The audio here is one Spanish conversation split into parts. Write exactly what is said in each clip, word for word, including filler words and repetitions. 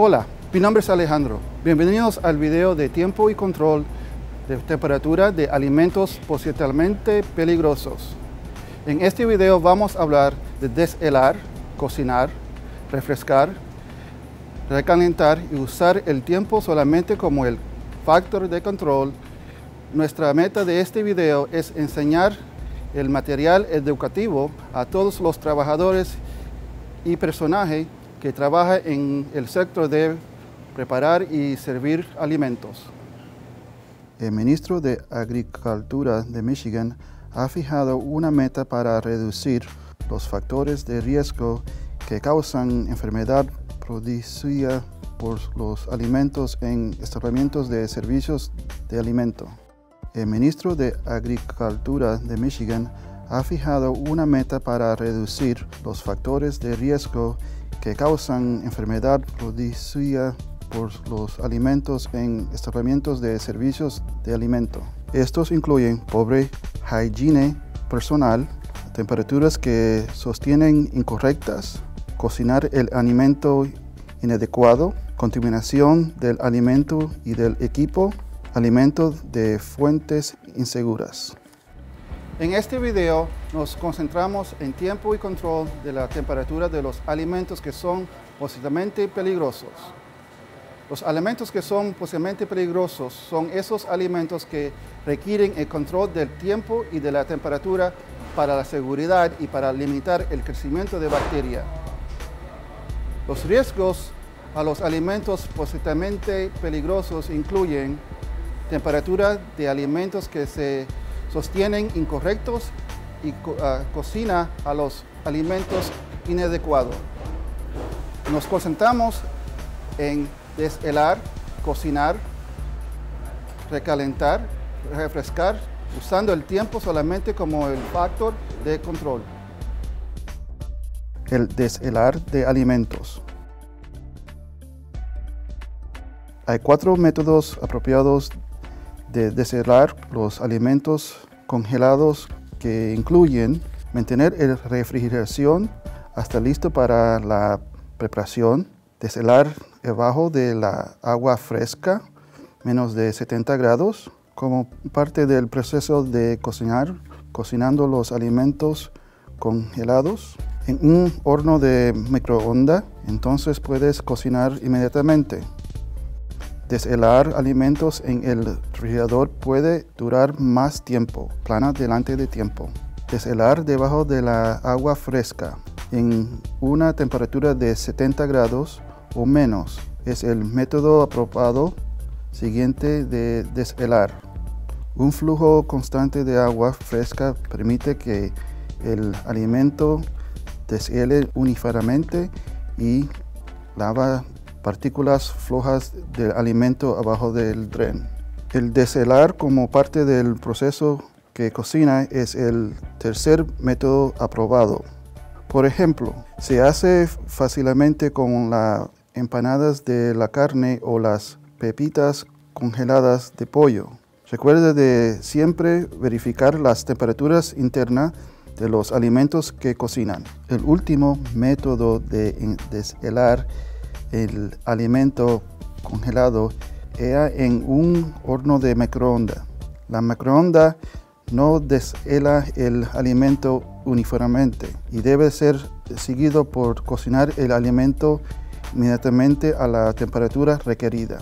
Hola, mi nombre es Alejandro. Bienvenidos al video de tiempo y control de temperatura de alimentos potencialmente peligrosos. En este video vamos a hablar de deshelar, cocinar, refrescar, recalentar y usar el tiempo solamente como el factor de control. Nuestra meta de este video es enseñar el material educativo a todos los trabajadores y personajes que trabaja en el sector de preparar y servir alimentos. El ministro de Agricultura de Michigan ha fijado una meta para reducir los factores de riesgo que causan enfermedad producida por los alimentos en establecimientos de servicios de alimento. El ministro de Agricultura de Michigan ha fijado una meta para reducir los factores de riesgo que causan enfermedad producida por los alimentos en establecimientos de servicios de alimento. Estos incluyen pobre higiene personal, temperaturas que sostienen incorrectas, cocinar el alimento inadecuado, contaminación del alimento y del equipo, alimentos de fuentes inseguras. En este video nos concentramos en tiempo y control de la temperatura de los alimentos que son posiblemente peligrosos. Los alimentos que son posiblemente peligrosos son esos alimentos que requieren el control del tiempo y de la temperatura para la seguridad y para limitar el crecimiento de bacterias. Los riesgos a los alimentos posiblemente peligrosos incluyen temperatura de alimentos que se sostienen incorrectos y co uh, cocina a los alimentos inadecuados. Nos concentramos en deshelar, cocinar, recalentar, refrescar, usando el tiempo solamente como el factor de control. El deshelar de alimentos. Hay cuatro métodos apropiados de deshelar los alimentos congelados que incluyen mantener la refrigeración hasta listo para la preparación, deshelar debajo de la agua fresca, menos de setenta grados, como parte del proceso de cocinar, cocinando los alimentos congelados en un horno de microondas, entonces puedes cocinar inmediatamente. Deshelar alimentos en el refrigerador puede durar más tiempo, plana delante de tiempo. Deshelar debajo de la agua fresca en una temperatura de setenta grados o menos es el método apropiado siguiente de deshelar. Un flujo constante de agua fresca permite que el alimento deshele uniformemente y lava partículas flojas del alimento abajo del dren. El deshelar como parte del proceso que cocina es el tercer método aprobado. Por ejemplo, se hace fácilmente con las empanadas de la carne o las pepitas congeladas de pollo. Recuerda de siempre verificar las temperaturas internas de los alimentos que cocinan. El último método de deshelar el alimento congelado era en un horno de microondas. La microondas no deshela el alimento uniformemente y debe ser seguido por cocinar el alimento inmediatamente a la temperatura requerida.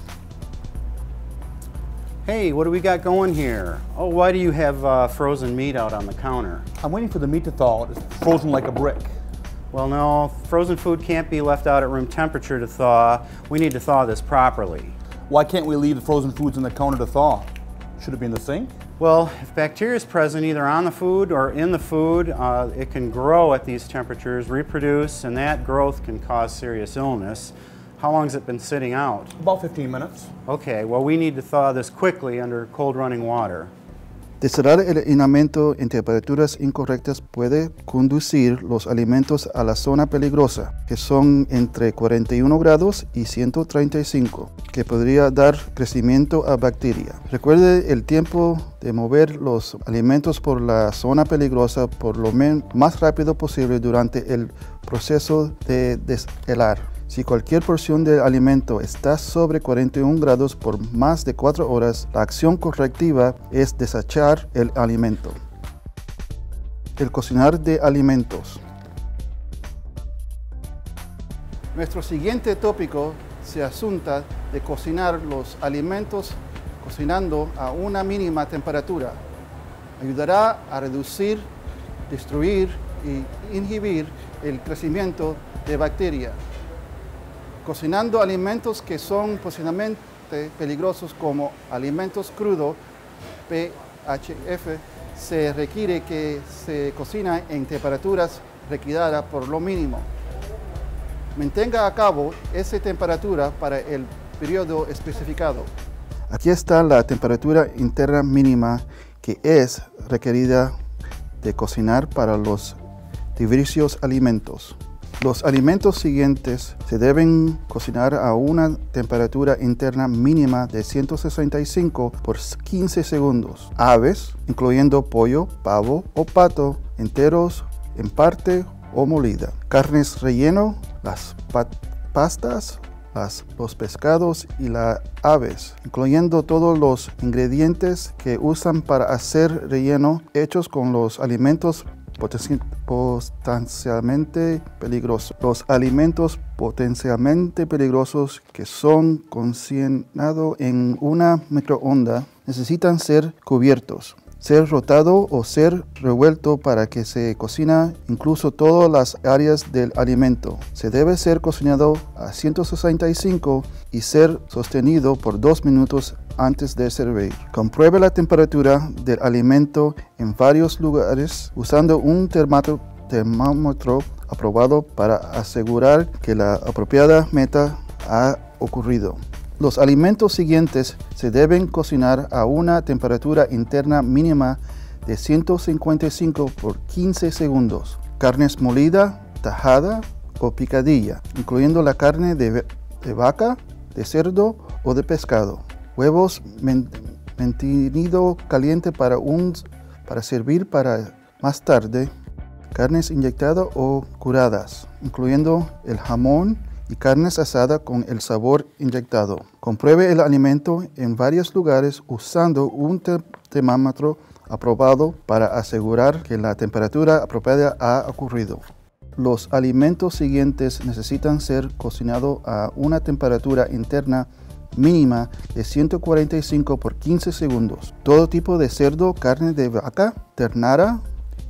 Hey, what do we got going here? Oh, why do you have uh, frozen meat out on the counter? I'm waiting for the meat to thaw. It's frozen like a brick. Well, no, frozen food can't be left out at room temperature to thaw. We need to thaw this properly. Why can't we leave the frozen foods on the counter to thaw? Should it be in the sink? Well, if bacteria is present either on the food or in the food, uh, it can grow at these temperatures, reproduce, and that growth can cause serious illness. How long has it been sitting out? About fifteen minutes. Okay, well, we need to thaw this quickly under cold running water. Deshelar el alimento en temperaturas incorrectas puede conducir los alimentos a la zona peligrosa, que son entre cuarenta y uno grados y ciento treinta y cinco, que podría dar crecimiento a bacterias. Recuerde el tiempo de mover los alimentos por la zona peligrosa por lo más rápido posible durante el proceso de deshelar. Si cualquier porción del alimento está sobre cuarenta y un grados por más de cuatro horas, la acción correctiva es desechar el alimento. El cocinar de alimentos. Nuestro siguiente tópico se asunta de cocinar los alimentos cocinando a una mínima temperatura. Ayudará a reducir, destruir y inhibir el crecimiento de bacterias. Cocinando alimentos que son posiblemente peligrosos como alimentos crudos, P H F, se requiere que se cocina en temperaturas requeridas por lo mínimo. Mantenga a cabo esa temperatura para el periodo especificado. Aquí está la temperatura interna mínima que es requerida de cocinar para los diversos alimentos. Los alimentos siguientes se deben cocinar a una temperatura interna mínima de ciento sesenta y cinco por quince segundos. Aves, incluyendo pollo, pavo o pato, enteros, en parte o molida. Carnes relleno, las pastas, las, los pescados y las aves, incluyendo todos los ingredientes que usan para hacer relleno hechos con los alimentos potencialmente peligrosos. Los alimentos potencialmente peligrosos que son cocinados en una microonda necesitan ser cubiertos, ser rotado o ser revuelto para que se cocina incluso todas las áreas del alimento. Se debe ser cocinado a ciento sesenta y cinco y ser sostenido por dos minutos antes de servir. Compruebe la temperatura del alimento en varios lugares usando un termómetro, termómetro aprobado para asegurar que la apropiada meta ha ocurrido. Los alimentos siguientes se deben cocinar a una temperatura interna mínima de ciento cincuenta y cinco por quince segundos. Carnes molida, tajada o picadilla, incluyendo la carne de, de vaca, de cerdo o de pescado. Huevos mantenido caliente para, un, para servir para más tarde. Carnes inyectadas o curadas, incluyendo el jamón y carnes asadas con el sabor inyectado. Compruebe el alimento en varios lugares usando un termómetro aprobado para asegurar que la temperatura apropiada ha ocurrido. Los alimentos siguientes necesitan ser cocinados a una temperatura interna mínima de ciento cuarenta y cinco por quince segundos. Todo tipo de cerdo, carne de vaca, ternera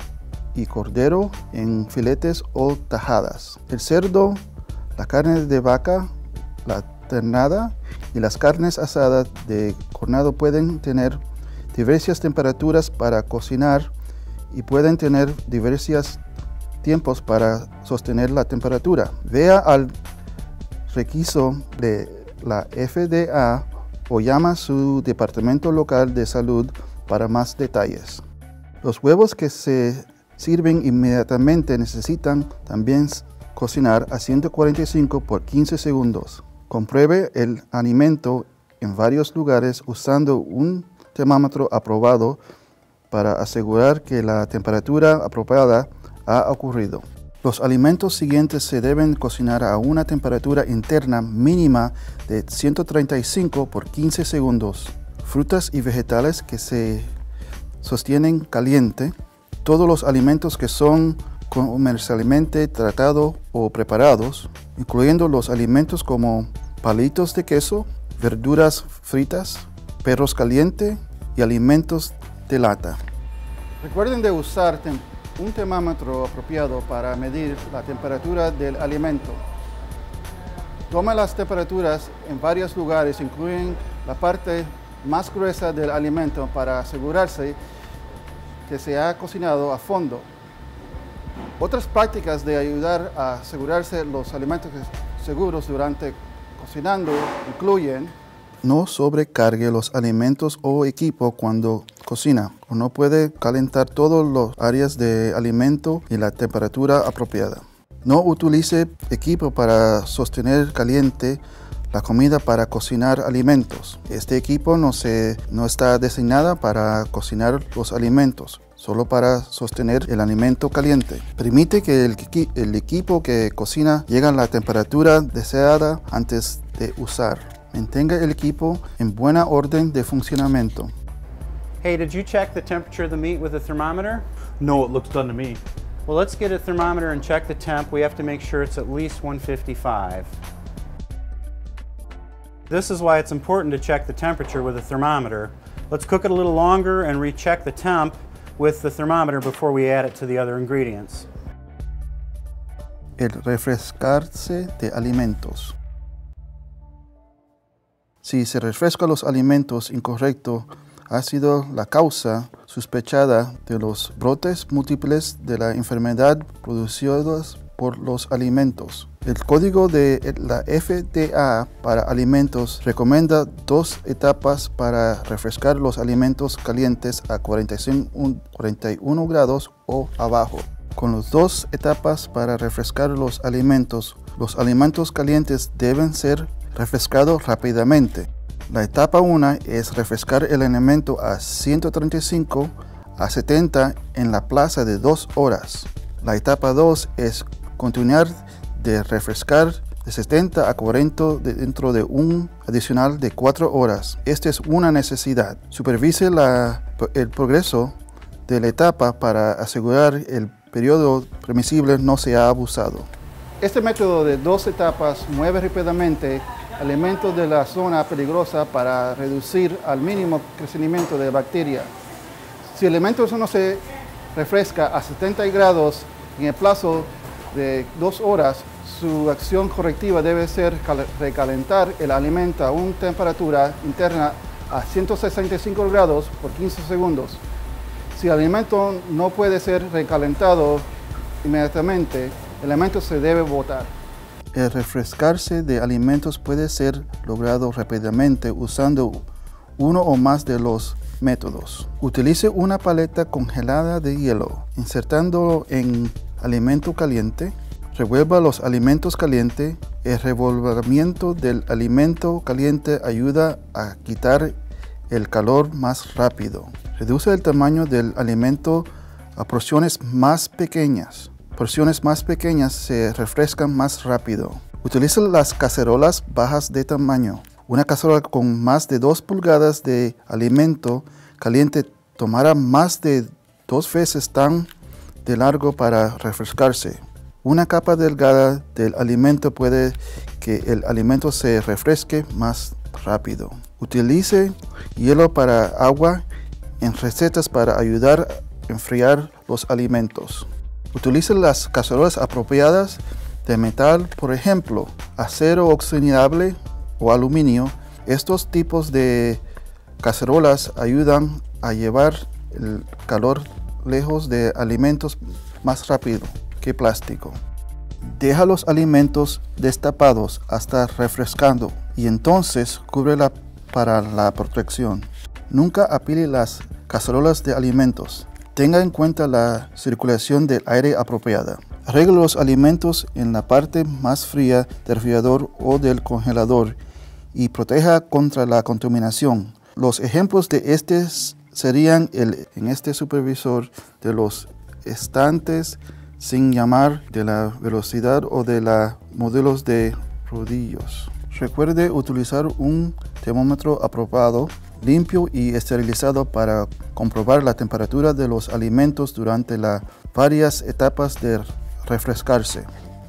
y cordero en filetes o tajadas. El cerdo, la carne de vaca, la ternada y las carnes asadas de cornado pueden tener diversas temperaturas para cocinar y pueden tener diversos tiempos para sostener la temperatura. Vea al requisito de la F D A o llama a su departamento local de salud para más detalles. Los huevos que se sirven inmediatamente necesitan también cocinar a ciento cuarenta y cinco por quince segundos. Compruebe el alimento en varios lugares usando un termómetro aprobado para asegurar que la temperatura apropiada ha ocurrido. Los alimentos siguientes se deben cocinar a una temperatura interna mínima de ciento treinta y cinco por quince segundos. Frutas y vegetales que se sostienen caliente. Todos los alimentos que son comercialmente tratados o preparados, incluyendo los alimentos como palitos de queso, verduras fritas, perros calientes y alimentos de lata. Recuerden de usar un termómetro apropiado para medir la temperatura del alimento. Toma las temperaturas en varios lugares, incluyen la parte más gruesa del alimento para asegurarse que se ha cocinado a fondo. Otras prácticas de ayudar a asegurarse los alimentos seguros durante cocinando incluyen: no sobrecargue los alimentos o equipo cuando cocina, o no puede calentar todas las áreas de alimento y la temperatura apropiada. No utilice equipo para sostener caliente la comida para cocinar alimentos. Este equipo no, se, no está diseñado para cocinar los alimentos, solo para sostener el alimento caliente. Permite que el, el equipo que cocina llegue a la temperatura deseada antes de usar. Mantenga el equipo en buena orden de funcionamiento. Hey, did you check the temperature of the meat with a thermometer? No, it looks done to me. Well, let's get a thermometer and check the temp. We have to make sure it's at least one fifty-five. This is why it's important to check the temperature with a thermometer. Let's cook it a little longer and recheck the temp with the thermometer before we add it to the other ingredients. El refrescarse de alimentos. Si se refresca los alimentos incorrectos, ha sido la causa sospechada de los brotes múltiples de la enfermedad producidos por los alimentos. El código de la F D A para alimentos recomienda dos etapas para refrescar los alimentos calientes a cuarenta y uno grados o abajo. Con las dos etapas para refrescar los alimentos, los alimentos calientes deben ser refrescados rápidamente. La etapa uno es refrescar el alimento a ciento treinta y cinco a setenta en la plaza de dos horas. La etapa dos es continuar de refrescar de setenta a cuarenta dentro de un adicional de cuatro horas. Esta es una necesidad. Supervise la, el progreso de la etapa para asegurar el periodo permisible no sea abusado. Este método de dos etapas mueve rápidamente alimentos de la zona peligrosa para reducir al mínimo crecimiento de bacterias. Si el alimento no se refresca a setenta grados en el plazo de dos horas, su acción correctiva debe ser recalentar el alimento a una temperatura interna a ciento sesenta y cinco grados por quince segundos. Si el alimento no puede ser recalentado inmediatamente, el alimento se debe botar. El refrescarse de alimentos puede ser logrado rápidamente usando uno o más de los métodos. Utilice una paleta congelada de hielo, insertándolo en alimento caliente. Revuelva los alimentos calientes. El revolvimiento del alimento caliente ayuda a quitar el calor más rápido. Reduce el tamaño del alimento a porciones más pequeñas. Porciones más pequeñas se refrescan más rápido. Utiliza las cacerolas bajas de tamaño. Una cacerola con más de dos pulgadas de alimento caliente tomará más de dos veces tan de largo para refrescarse. Una capa delgada del alimento puede que el alimento se refresque más rápido. Utilice hielo para agua en recetas para ayudar a enfriar los alimentos. Utilice las cacerolas apropiadas de metal, por ejemplo, acero oxidable o aluminio. Estos tipos de cacerolas ayudan a llevar el calor lejos de alimentos más rápido que plástico. Deja los alimentos destapados hasta refrescando y entonces cúbrela para la protección. Nunca apile las cacerolas de alimentos. Tenga en cuenta la circulación del aire apropiada. Arregle los alimentos en la parte más fría del refrigerador o del congelador y proteja contra la contaminación. Los ejemplos de estos serían el en este supervisor de los estantes sin llamar de la velocidad o de los modelos de rodillos. Recuerde utilizar un termómetro apropiado, limpio y esterilizado para comprobar la temperatura de los alimentos durante las varias etapas de refrescarse.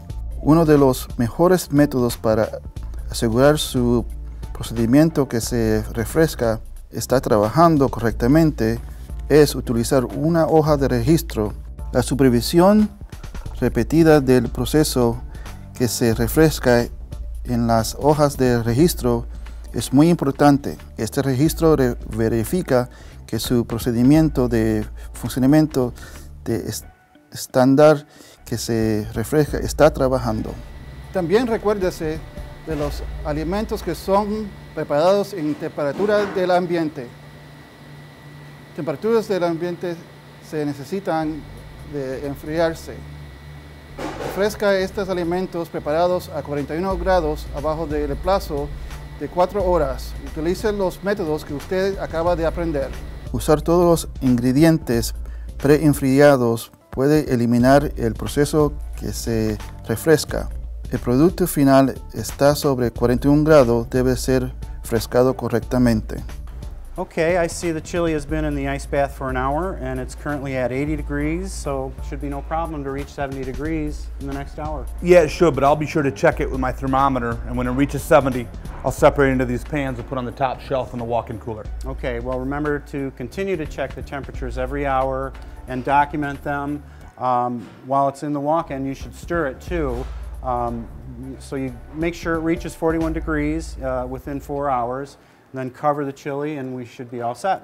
Uno de los mejores métodos para asegurar su procedimiento que se refresca está trabajando correctamente es utilizar una hoja de registro. La supervisión repetida del proceso que se refresca en las hojas de registro es muy importante. Este registro verifica que su procedimiento de funcionamiento de estándar que se refresca está trabajando. También recuérdese de los alimentos que son preparados en temperatura del ambiente. Temperaturas del ambiente se necesitan de enfriarse. Refresca estos alimentos preparados a cuarenta y uno grados abajo del plazo de cuatro horas. Utilice los métodos que usted acaba de aprender. Usar todos los ingredientes preenfriados puede eliminar el proceso que se refresca. El producto final está sobre cuarenta y uno grados, debe ser refrescado correctamente. Okay, I see the chili has been in the ice bath for an hour and it's currently at eighty degrees, so it should be no problem to reach seventy degrees in the next hour. Yeah, it should, but I'll be sure to check it with my thermometer, and when it reaches seventy, I'll separate it into these pans and put on the top shelf in the walk-in cooler. Okay, well remember to continue to check the temperatures every hour and document them. Um, while it's in the walk-in, you should stir it too. Um, so you make sure it reaches forty-one degrees uh, within four hours. Then cover the chili and we should be all set.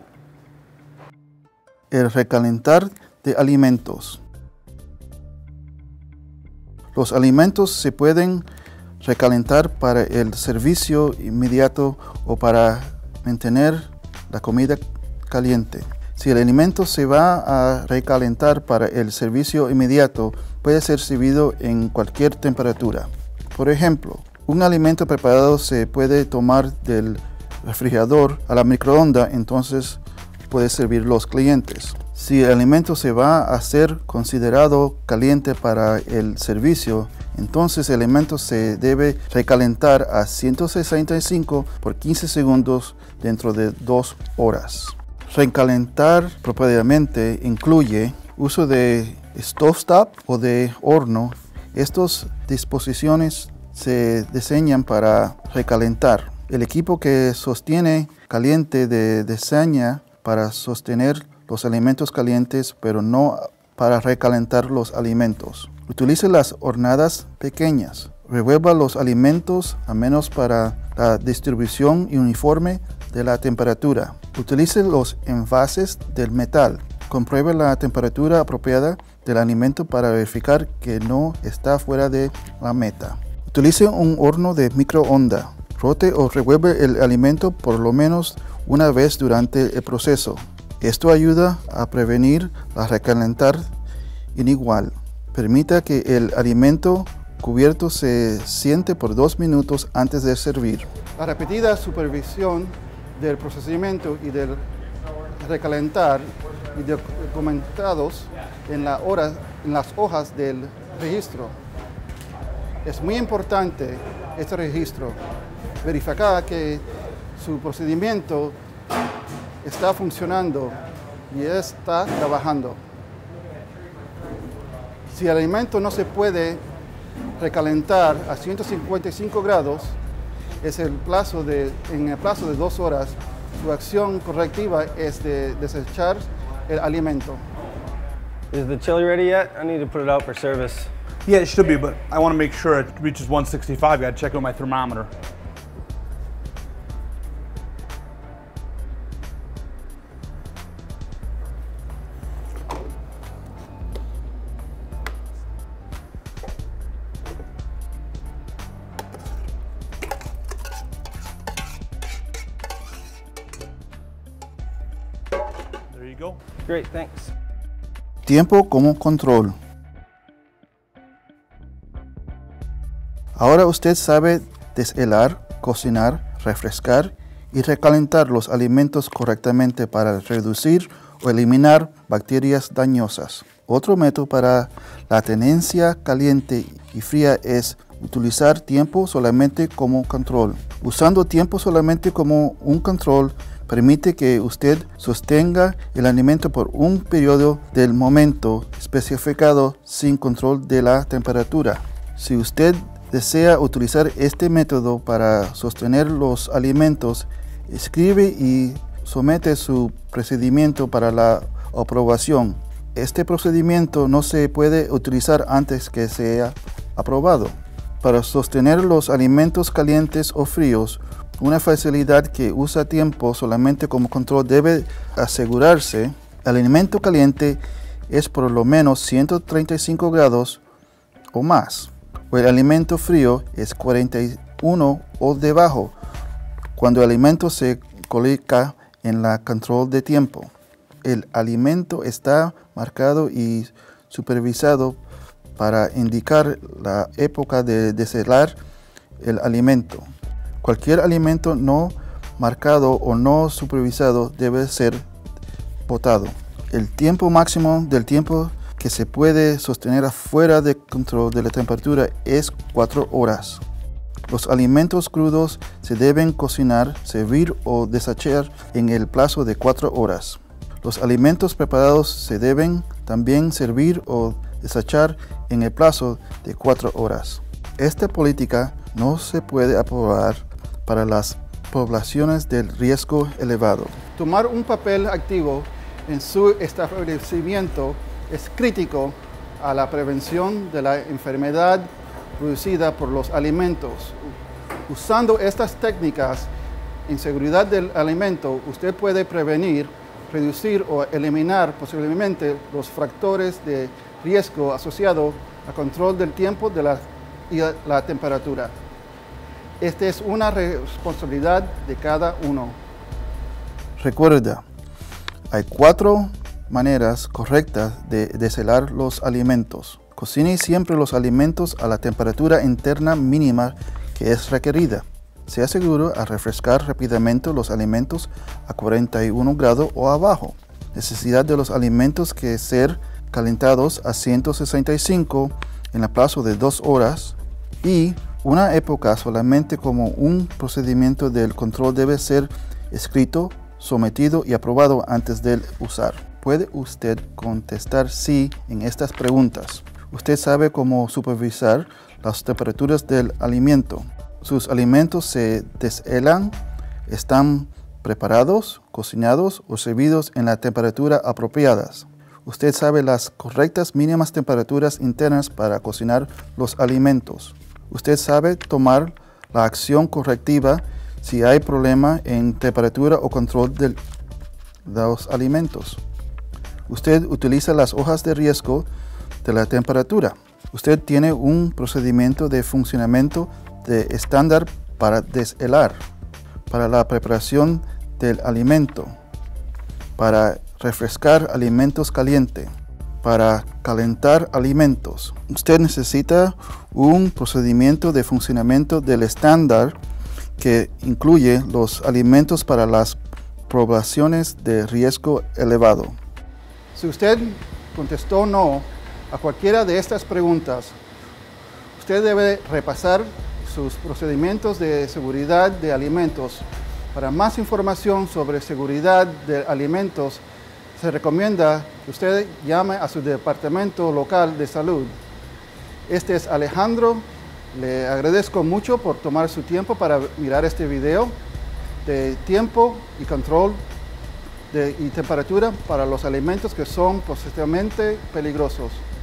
El recalentar de alimentos. Los alimentos se pueden recalentar para el servicio inmediato o para mantener la comida caliente. Si el alimento se va a recalentar para el servicio inmediato, puede ser servido en cualquier temperatura. Por ejemplo, un alimento preparado se puede tomar del refrigerador a la microonda, entonces puede servir los clientes. Si el alimento se va a ser considerado caliente para el servicio, entonces el alimento se debe recalentar a ciento sesenta y cinco por quince segundos dentro de dos horas. Recalentar propiamente incluye uso de stovetop o de horno. Estas disposiciones se diseñan para recalentar. El equipo que sostiene caliente de diseña para sostener los alimentos calientes, pero no para recalentar los alimentos. Utilice las hornadas pequeñas. Revuelva los alimentos a menos para la distribución uniforme de la temperatura. Utilice los envases del metal. Compruebe la temperatura apropiada del alimento para verificar que no está fuera de la meta. Utilice un horno de microondas. Rote o revuelve el alimento por lo menos una vez durante el proceso. Esto ayuda a prevenir la recalentar inigual. Permita que el alimento cubierto se siente por dos minutos antes de servir. La repetida supervisión del procesamiento y del recalentar y documentados en, la hora, en las hojas del registro. Es muy importante este registro. Verificar que su procedimiento está funcionando y está trabajando. Si el alimento no se puede recalentar a ciento cincuenta y cinco grados, es el plazo de, en el plazo de dos horas, su acción correctiva es de desechar el alimento. Is the chili ready yet? I need to put it out for service. Yeah, it should be, but I want to make sure it reaches one sixty-five. Got to check it with my thermometer. There you go. Great, thanks. Tiempo como control. Ahora usted sabe deshelar, cocinar, refrescar y recalentar los alimentos correctamente para reducir o eliminar bacterias dañosas. Otro método para la tenencia caliente y fría es utilizar tiempo solamente como control. Usando tiempo solamente como un control, permite que usted sostenga el alimento por un periodo del momento especificado sin control de la temperatura. Si usted desea utilizar este método para sostener los alimentos, escribe y somete su procedimiento para la aprobación. Este procedimiento no se puede utilizar antes que sea aprobado. Para sostener los alimentos calientes o fríos, una facilidad que usa tiempo solamente como control debe asegurarse el alimento caliente es por lo menos ciento treinta y cinco grados o más, o el alimento frío es cuarenta y uno o debajo cuando el alimento se coloca en la control de tiempo. El alimento está marcado y supervisado para indicar la época de deshelar el alimento. Cualquier alimento no marcado o no supervisado debe ser botado. El tiempo máximo del tiempo que se puede sostener afuera de control de la temperatura es cuatro horas. Los alimentos crudos se deben cocinar, servir o desechar en el plazo de cuatro horas. Los alimentos preparados se deben también servir o desechar en el plazo de cuatro horas. Esta política no se puede aprobar para las poblaciones de riesgo elevado. Tomar un papel activo en su establecimiento es crítico a la prevención de la enfermedad producida por los alimentos. Usando estas técnicas en seguridad del alimento, usted puede prevenir, reducir o eliminar posiblemente los factores de riesgo asociados al control del tiempo de la, y la temperatura. Esta es una responsabilidad de cada uno. Recuerda, hay cuatro maneras correctas de deshelar los alimentos. Cocine siempre los alimentos a la temperatura interna mínima que es requerida. Sea seguro a refrescar rápidamente los alimentos a cuarenta y uno grados o abajo. Necesidad de los alimentos que ser calentados a ciento sesenta y cinco en el plazo de dos horas y una época solamente como un procedimiento del control debe ser escrito, sometido y aprobado antes de usar. ¿Puede usted contestar sí en estas preguntas? ¿Usted sabe cómo supervisar las temperaturas del alimento? ¿Sus alimentos se deshelan? ¿Están preparados, cocinados o servidos en la temperatura apropiadas? ¿Usted sabe las correctas mínimas temperaturas internas para cocinar los alimentos? ¿Usted sabe tomar la acción correctiva si hay problema en temperatura o control de los alimentos? Usted utiliza las hojas de riesgo de la temperatura. Usted tiene un procedimiento de funcionamiento de estándar para deshelar, para la preparación del alimento, para refrescar alimentos calientes, para calentar alimentos. Usted necesita un procedimiento de funcionamiento del estándar que incluye los alimentos para las poblaciones de riesgo elevado. Si usted contestó no a cualquiera de estas preguntas, usted debe repasar sus procedimientos de seguridad de alimentos. Para más información sobre seguridad de alimentos, se recomienda que usted llame a su departamento local de salud. Este es Alejandro. Le agradezco mucho por tomar su tiempo para mirar este video de tiempo y control de, y temperatura para los alimentos que son potencialmente peligrosos.